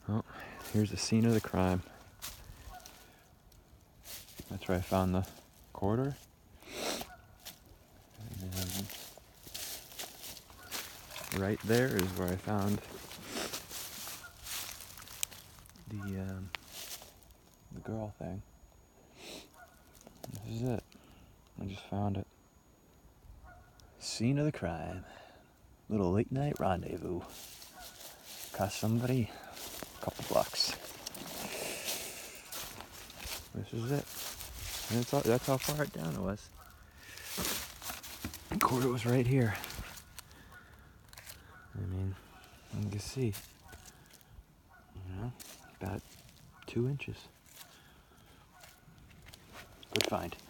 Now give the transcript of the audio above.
Oh, here's the scene of the crime. That's where I found the quarter. And then right there is where I found the girl thing. This is it. I just found it. Scene of the crime. Little late night rendezvous. Cost somebody a couple bucks. This is it. And that's how far down it was. The quarter was right here. I mean, you can see. You know, about 2 inches. Good find.